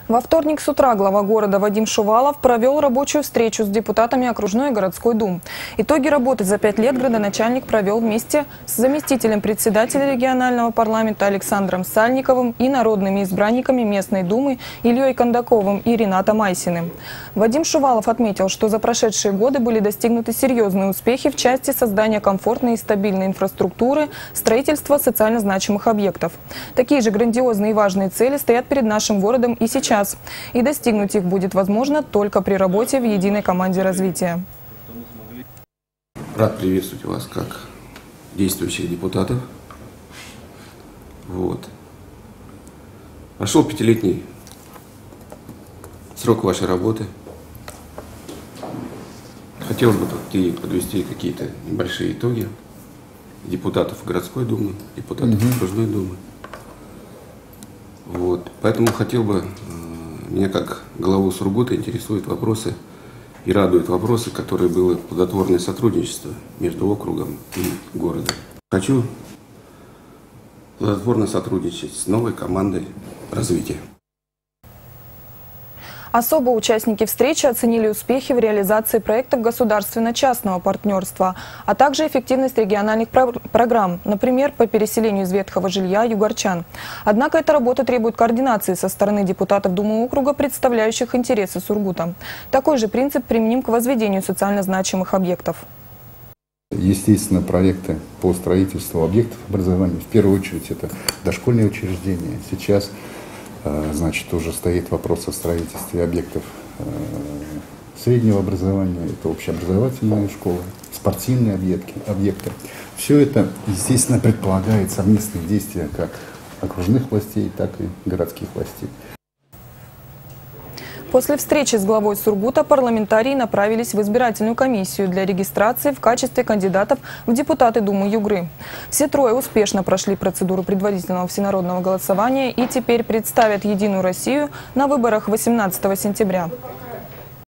Во вторник с утра глава города Вадим Шувалов провел рабочую встречу с депутатами окружной и городской дум. Итоги работы за 5 лет градоначальник провел вместе с заместителем председателя регионального парламента Александром Сальниковым и народными избранниками местной думы Ильей Кондаковым и Ринатом Айсиным. Вадим Шувалов отметил, что за прошедшие годы были достигнуты серьезные успехи в части создания комфортной и стабильной инфраструктуры, строительства социально значимых объектов. Такие же грандиозные и важные цели стоят перед нашим городом и сейчас. И достигнуть их будет возможно только при работе в единой команде развития. Рад приветствовать вас как действующих депутатов. Прошел 5-летний срок вашей работы. Хотелось бы подвести какие-то небольшие итоги депутатов городской думы, депутатов окружной думы. Поэтому хотел бы, меня как главу Сургута интересуют вопросы и радуют вопросы, которые было плодотворное сотрудничество между округом и городом. Хочу плодотворно сотрудничать с новой командой развития. Особо участники встречи оценили успехи в реализации проектов государственно-частного партнерства, а также эффективность региональных программ, например, по переселению из ветхого жилья югорчан. Однако эта работа требует координации со стороны депутатов Думы округа, представляющих интересы Сургута. Такой же принцип применим к возведению социально значимых объектов. Естественно, проекты по строительству объектов образования, в первую очередь, это дошкольные учреждения. Сейчас уже стоит вопрос о строительстве объектов среднего образования, это общеобразовательные школы, спортивные объекты. Все это, естественно, предполагает совместные действия как окружных властей, так и городских властей. После встречи с главой Сургута парламентарии направились в избирательную комиссию для регистрации в качестве кандидатов в депутаты Думы Югры. Все трое успешно прошли процедуру предварительного всенародного голосования и теперь представят «Единую Россию» на выборах 18 сентября.